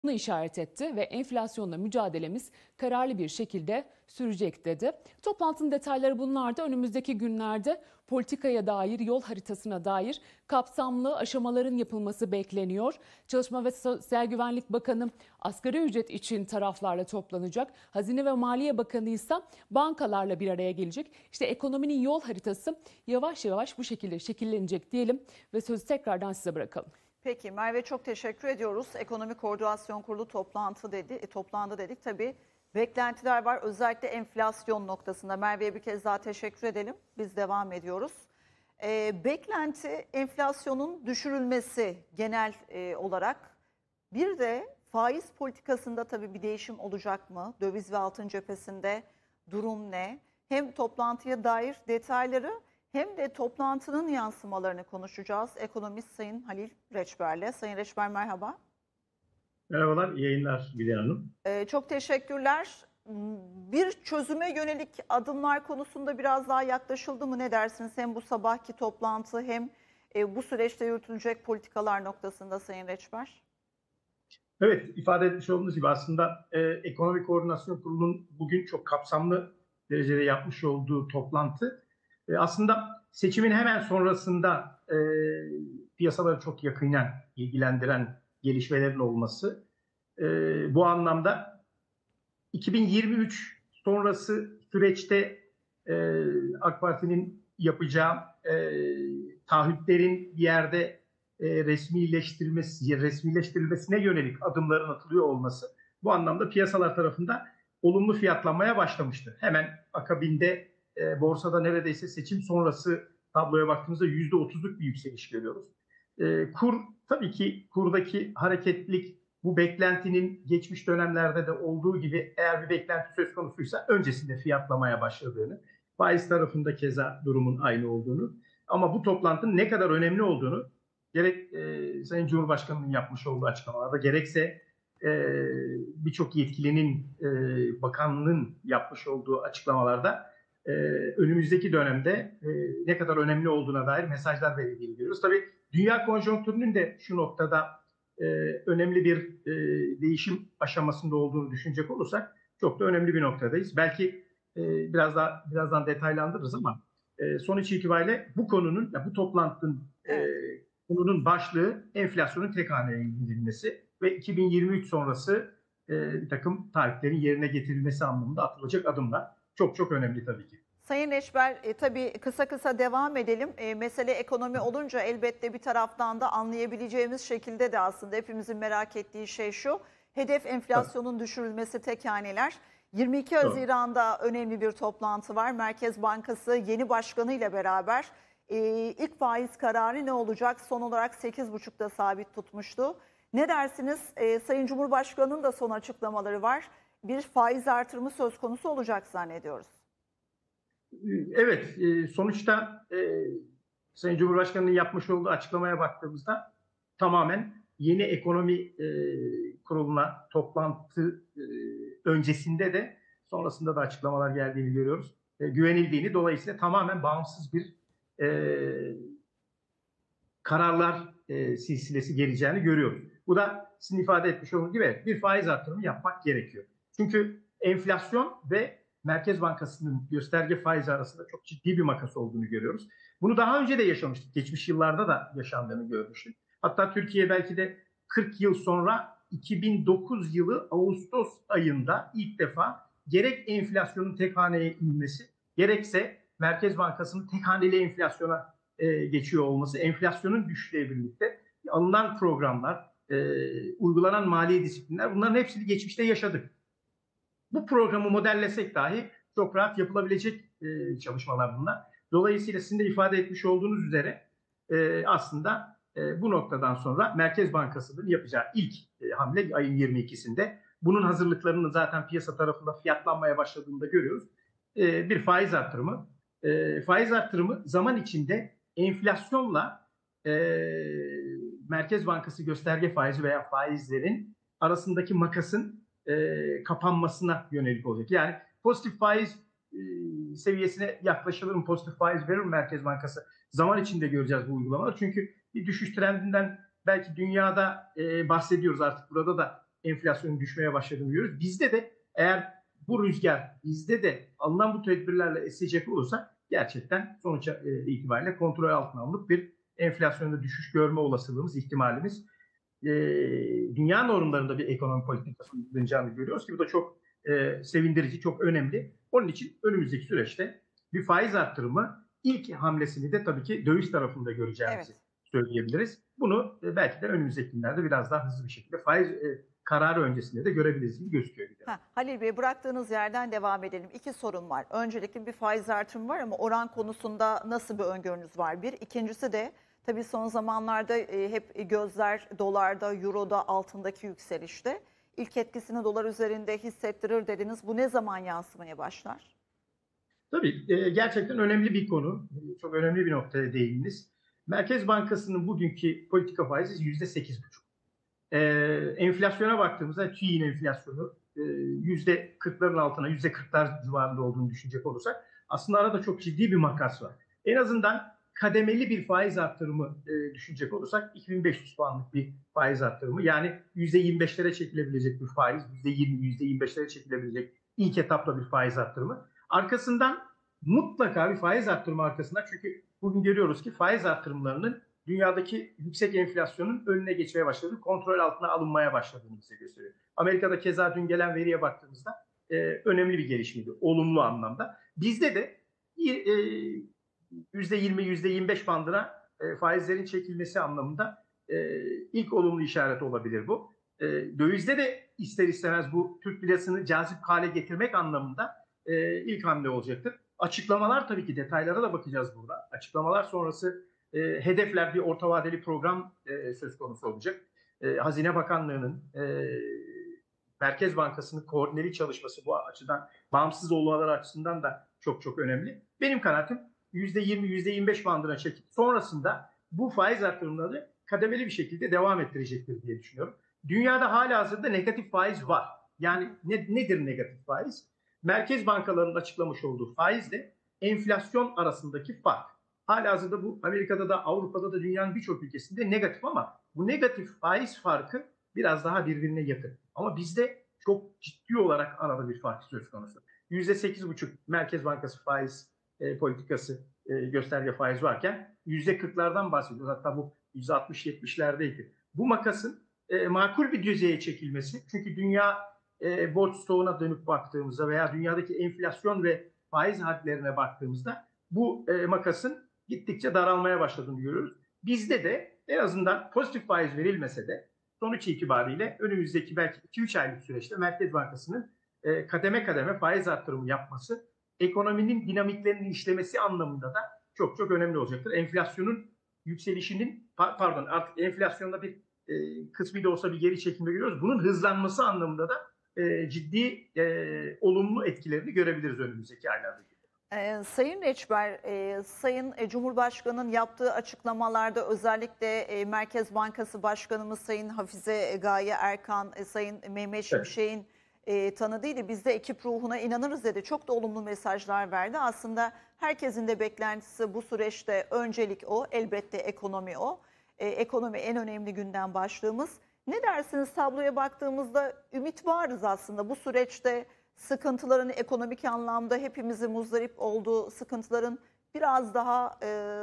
işaret etti ve enflasyonla mücadelemiz kararlı bir şekilde sürecek dedi. Toplantının detayları bunlardı. Önümüzdeki günlerde politikaya dair, yol haritasına dair kapsamlı aşamaların yapılması bekleniyor. Çalışma ve Sosyal Güvenlik Bakanı asgari ücret için taraflarla toplanacak. Hazine ve Maliye Bakanı ise bankalarla bir araya gelecek. İşte ekonominin yol haritası yavaş yavaş bu şekilde şekillenecek diyelim ve sözü tekrardan size bırakalım. Peki Merve, çok teşekkür ediyoruz. Ekonomi Koordinasyon Kurulu toplandı dedik. Tabii beklentiler var, özellikle enflasyon noktasında. Merve'ye bir kez daha teşekkür edelim. Biz devam ediyoruz. Beklenti enflasyonun düşürülmesi genel olarak. Bir de faiz politikasında tabii bir değişim olacak mı? Döviz ve altın cephesinde durum ne? Hem toplantıya dair detayları hem de toplantının yansımalarını konuşacağız. Ekonomist Sayın Halil Reçber'le. Sayın Reçber, merhaba. Merhabalar, iyi yayınlar Bilge Hanım. Çok teşekkürler. Bir çözüme yönelik adımlar konusunda biraz daha yaklaşıldı mı? Ne dersiniz? Hem bu sabahki toplantı hem bu süreçte yürütülecek politikalar noktasında Sayın Reçber. Evet, ifade etmiş olduğunuz gibi aslında Ekonomi Koordinasyon Kurulu'nun bugün çok kapsamlı derecede yapmış olduğu toplantı aslında seçimin hemen sonrasında piyasaları çok yakından ilgilendiren gelişmelerin olması. Bu anlamda 2023 sonrası süreçte AK Parti'nin yapacağı taahhütlerin bir yerde resmileştirilmesine yönelik adımların atılıyor olması bu anlamda piyasalar tarafından olumlu fiyatlanmaya başlamıştı. Hemen akabinde borsada neredeyse seçim sonrası tabloya baktığımızda %30'luk bir yükseliş görüyoruz. Kur, tabii ki kurdaki hareketlilik bu beklentinin geçmiş dönemlerde de olduğu gibi eğer bir beklenti söz konusuysa öncesinde fiyatlamaya başladığını, faiz tarafında keza durumun aynı olduğunu ama bu toplantının ne kadar önemli olduğunu gerek Sayın Cumhurbaşkanı'nın yapmış olduğu açıklamalarda gerekse birçok yetkilinin, bakanlığın yapmış olduğu açıklamalarda önümüzdeki dönemde ne kadar önemli olduğuna dair mesajlar verildiğini görüyoruz. Tabii dünya konjonktürünün de şu noktada önemli bir değişim aşamasında olduğunu düşünecek olursak çok da önemli bir noktadayız. Belki birazdan detaylandırırız ama sonuç itibariyle bu konunun, bu toplantının konunun başlığı enflasyonun tek haneye indirilmesi ve 2023 sonrası bir takım taahhütlerin yerine getirilmesi anlamında atılacak adımlar çok çok önemli tabii ki. Sayın Reçber, tabii kısa devam edelim. Mesele ekonomi olunca elbette bir taraftan da anlayabileceğimiz şekilde de aslında hepimizin merak ettiği şey şu. Hedef enflasyonun düşürülmesi, tek haneler. 22 Haziran'da önemli bir toplantı var. Merkez Bankası yeni başkanıyla beraber ilk faiz kararı ne olacak? Son olarak 8,5'da sabit tutmuştu. Ne dersiniz? Sayın Cumhurbaşkanı'nın da son açıklamaları var. Bir faiz artırımı söz konusu olacak zannediyoruz. Evet, sonuçta Sayın Cumhurbaşkanı'nın yapmış olduğu açıklamaya baktığımızda tamamen yeni ekonomi kuruluna toplantı öncesinde de sonrasında da açıklamalar geldiğini görüyoruz. Güvenildiğini, dolayısıyla tamamen bağımsız bir kararlar silsilesi geleceğini görüyoruz. Bu da sizin ifade etmiş olduğunuz gibi bir faiz artırımı yapmak gerekiyor. Çünkü enflasyon ve Merkez Bankası'nın gösterge faizi arasında çok ciddi bir makas olduğunu görüyoruz. Bunu daha önce de yaşamıştık. Geçmiş yıllarda da yaşandığını görmüştük. Hatta Türkiye belki de 40 yıl sonra 2009 yılı Ağustos ayında ilk defa gerek enflasyonun tek haneye inmesi gerekse Merkez Bankası'nın tek haneli enflasyona geçiyor olması, enflasyonun düşüşüyle birlikte alınan programlar, uygulanan mali disiplinler, bunların hepsini geçmişte yaşadık. Bu programı modellesek dahi çok rahat yapılabilecek çalışmalar bunlar. Dolayısıyla sizin de ifade etmiş olduğunuz üzere aslında bu noktadan sonra Merkez Bankası'nın yapacağı ilk hamle ayın 22'sinde. Bunun hazırlıklarını zaten piyasa tarafında fiyatlanmaya başladığında görüyoruz. Bir faiz artırımı. Faiz artırımı zaman içinde enflasyonla Merkez Bankası gösterge faizi veya faizlerin arasındaki makasın kapanmasına yönelik olacak. Yani pozitif faiz seviyesine yaklaşılır mı? Pozitif faiz verir mi Merkez Bankası? Zaman içinde göreceğiz bu uygulamaları. Çünkü bir düşüş trendinden belki dünyada bahsediyoruz artık. Burada da enflasyonun düşmeye başladığını görüyoruz. Bizde de eğer bu rüzgar bizde de alınan bu tedbirlerle esecek olursa gerçekten sonuç itibariyle kontrol altına alınıp bir enflasyonda düşüş görme olasılığımız, ihtimalimiz dünya normlarında bir ekonomi politikası uygulanacağını görüyoruz ki bu da çok sevindirici, çok önemli. Onun için önümüzdeki süreçte bir faiz arttırımı ilk hamlesini de tabii ki döviz tarafında göreceğimizi söyleyebiliriz. Bunu belki de önümüzdeki günlerde biraz daha hızlı bir şekilde faiz kararı öncesinde de görebiliriz gibi gözüküyor. Halil Bey, bıraktığınız yerden devam edelim. İki sorun var. Öncelikle bir faiz artırımı var ama oran konusunda nasıl bir öngörünüz var? Bir. İkincisi de tabii son zamanlarda hep gözler dolarda, euroda, altındaki yükselişte. İlk etkisini dolar üzerinde hissettirir dediniz. Bu ne zaman yansımaya başlar? Tabii gerçekten önemli bir konu. Çok önemli bir noktaya değindiniz. Merkez Bankası'nın bugünkü politika faizi %8,5. Enflasyona baktığımızda TÜİ'nin enflasyonu %40'ların altına, %40'lar civarında olduğunu düşünecek olursak aslında arada çok ciddi bir makas var. En azından kademeli bir faiz arttırımı düşünecek olursak 2500 puanlık bir faiz arttırımı, yani %25'lere çekilebilecek bir faiz, %20, %25'lere çekilebilecek ilk etapta bir faiz arttırımı. Arkasından mutlaka bir faiz arttırma arkasından, çünkü bugün görüyoruz ki faiz arttırımlarının dünyadaki yüksek enflasyonun önüne geçmeye başladığı, kontrol altına alınmaya başladığını bize gösteriyor. Amerika'da keza dün gelen veriye baktığımızda önemli bir gelişmeydi, olumlu anlamda. Bizde de %20, %25 bandına faizlerin çekilmesi anlamında ilk olumlu işaret olabilir bu. Dövizde de ister istemez bu Türk lirasını cazip hale getirmek anlamında ilk hamle olacaktır. Açıklamalar, tabii ki detaylara da bakacağız burada. Açıklamalar sonrası hedefler, bir orta vadeli program söz konusu olacak. Hazine Bakanlığı'nın, Merkez Bankası'nın koordineli çalışması bu açıdan, bağımsız olmaları açısından da çok çok önemli. Benim kanaatim %20, %25 bandına çekip sonrasında bu faiz artırımları kademeli bir şekilde devam ettirecektir diye düşünüyorum. Dünyada halihazırda negatif faiz var. Yani nedir negatif faiz? Merkez bankalarının açıklamış olduğu faizle enflasyon arasındaki fark. Halihazırda bu Amerika'da da, Avrupa'da da, dünyanın birçok ülkesinde negatif, ama bu negatif faiz farkı biraz daha birbirine yakın. Ama bizde çok ciddi olarak arada bir fark söz konusu. %8,5 Merkez Bankası faiz politikası gösterge faiz varken %40'lardan bahsediyoruz. Hatta bu %60-70'lerdeydi. Bu makasın makul bir düzeye çekilmesi, çünkü dünya borç stoğuna dönüp baktığımızda veya dünyadaki enflasyon ve faiz hadlerine baktığımızda bu makasın gittikçe daralmaya başladığını görüyoruz. Bizde de en azından pozitif faiz verilmese de sonuç itibariyle önümüzdeki belki 2-3 aylık süreçte Merkez Bankası'nın kademe kademe faiz arttırımı yapması, ekonominin dinamiklerinin işlemesi anlamında da çok çok önemli olacaktır. Enflasyonun yükselişinin, artık enflasyonda bir kısmi de olsa bir geri çekilme görüyoruz. Bunun hızlanması anlamında da ciddi olumlu etkilerini görebiliriz önümüzdeki aylarda. Sayın Reçber, Sayın Cumhurbaşkanı'nın yaptığı açıklamalarda özellikle Merkez Bankası Başkanımız Sayın Hafize Gaye Erkan, Sayın Mehmet Şimşek'in tanıdığıydı. Biz de ekip ruhuna inanırız dedi. Çok da olumlu mesajlar verdi. Aslında herkesin de beklentisi bu süreçte öncelik o. Elbette ekonomi o. Ekonomi en önemli gündem başlığımız. Ne dersiniz, tabloya baktığımızda ümit varız aslında bu süreçte. Sıkıntıların ekonomik anlamda hepimizin muzdarip olduğu sıkıntıların biraz daha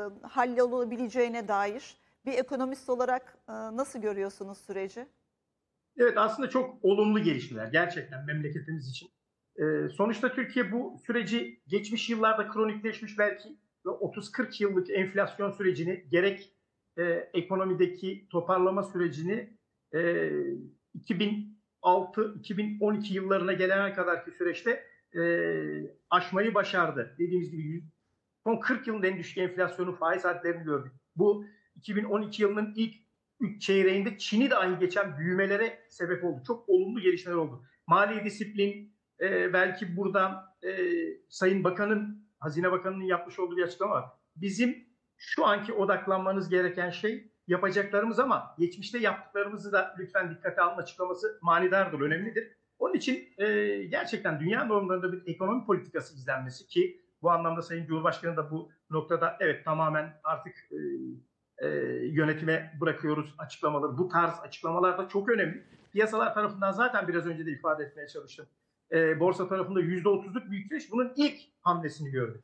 hallolabileceğine dair bir ekonomist olarak nasıl görüyorsunuz süreci? Evet, aslında çok olumlu gelişmeler gerçekten memleketimiz için. Sonuçta Türkiye bu süreci geçmiş yıllarda kronikleşmiş belki 30-40 yıllık enflasyon sürecini, gerek ekonomideki toparlama sürecini 2006-2012 yıllarına gelene kadarki süreçte aşmayı başardı. Dediğimiz gibi son 40 yılın en düşük enflasyonu, faiz hadlerini gördük. Bu 2012 yılının ilk 3 çeyreğinde Çin'i dahi geçen büyümelere sebep oldu. Çok olumlu gelişmeler oldu. Mali disiplin, belki burada Sayın Bakan'ın, Hazine Bakanı'nın yapmış olduğu bir açıklama var. Bizim şu anki odaklanmanız gereken şey yapacaklarımız, ama geçmişte yaptıklarımızı da lütfen dikkate alın açıklaması manidardır, önemlidir. Onun için gerçekten dünya normlarında bir ekonomi politikası izlenmesi, ki bu anlamda Sayın Cumhurbaşkanı da bu noktada evet tamamen artık yönetime bırakıyoruz açıklamaları. Bu tarz açıklamalar da çok önemli. piyasalar tarafından zaten biraz önce de ifade etmeye çalıştım. Borsa tarafında %30'luk bir yükseliş bunun ilk hamlesini gördük.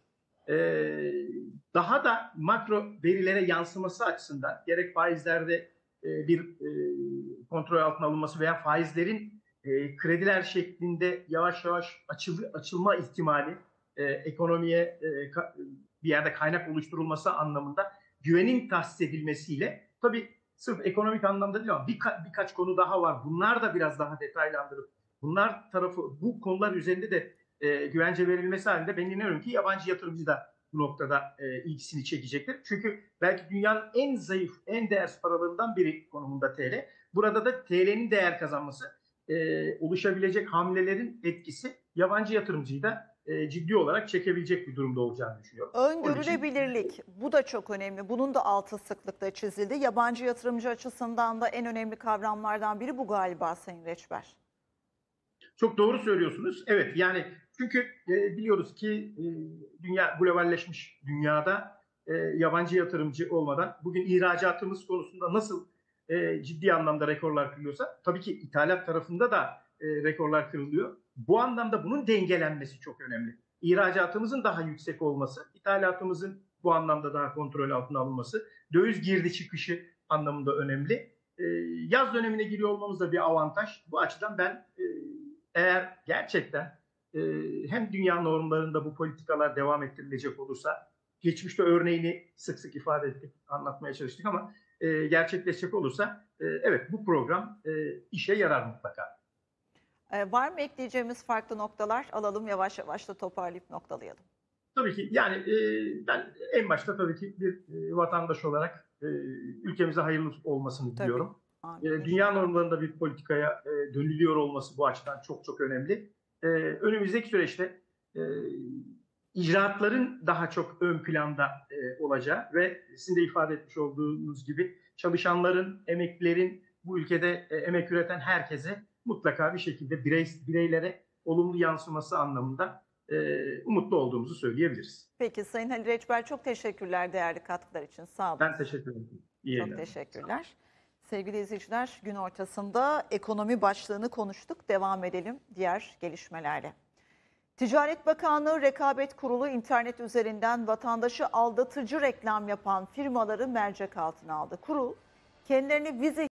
Daha da makro verilere yansıması açısından gerek faizlerde bir kontrol altına alınması veya faizlerin krediler şeklinde yavaş yavaş açılma ihtimali, ekonomiye bir yerde kaynak oluşturulması anlamında güvenin tahsis edilmesiyle, tabii sırf ekonomik anlamda değil ama birkaç konu daha var. Bunlar da biraz daha detaylandırıp bu konular üzerinde de güvence verilmesi halinde ben inanıyorum ki yabancı yatırımcı da bu noktada ilgisini çekecektir. Çünkü belki dünyanın en zayıf, en değersiz paralarından biri konumunda TL. Burada da TL'nin değer kazanması, oluşabilecek hamlelerin etkisi yabancı yatırımcıyı da ciddi olarak çekebilecek bir durumda olacağını düşünüyorum. Öngörülebilirlik, bu da çok önemli. Bunun da altı sıklıkla çizildi. Yabancı yatırımcı açısından da en önemli kavramlardan biri bu galiba Sayın Reçber. Çok doğru söylüyorsunuz. Evet, yani çünkü biliyoruz ki dünya globalleşmiş dünyada yabancı yatırımcı olmadan bugün ihracatımız konusunda nasıl ciddi anlamda rekorlar kırılıyorsa tabii ki ithalat tarafında da rekorlar kırılıyor. Bu anlamda bunun dengelenmesi çok önemli. İhracatımızın daha yüksek olması, ithalatımızın bu anlamda daha kontrol altına alınması, döviz girdi çıkışı anlamında önemli. Yaz dönemine giriyor olmamız da bir avantaj. Bu açıdan ben eğer gerçekten hem dünya normlarında bu politikalar devam ettirilecek olursa, geçmişte örneğini sık sık ifade ettik, anlatmaya çalıştık ama gerçekleşecek olursa evet bu program işe yarar mutlaka. Var mı ekleyeceğimiz farklı noktalar? Alalım yavaş yavaş da toparlayıp noktalayalım. Tabii ki yani ben en başta tabii ki bir vatandaş olarak ülkemize hayırlı olmasını diliyorum. Dünya normlarında bir politikaya dönülüyor olması bu açıdan çok çok önemli. Önümüzdeki süreçte icraatların daha çok ön planda olacağı ve sizin de ifade etmiş olduğunuz gibi çalışanların, emeklilerin, bu ülkede emek üreten herkese mutlaka bir şekilde bireylere olumlu yansıması anlamında umutlu olduğumuzu söyleyebiliriz. Peki Sayın Halil Reçber, çok teşekkürler değerli katkılar için. Sağ olun. Ben teşekkür ederim. Çok teşekkürler. Sevgili izleyiciler, gün ortasında ekonomi başlığını konuştuk. Devam edelim diğer gelişmelerle. Ticaret Bakanlığı Rekabet Kurulu internet üzerinden vatandaşı aldatıcı reklam yapan firmaları mercek altına aldı. Kurul kendilerini vize